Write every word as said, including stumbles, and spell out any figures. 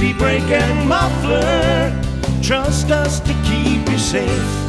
safety brake and muffler. Trust us to keep you safe.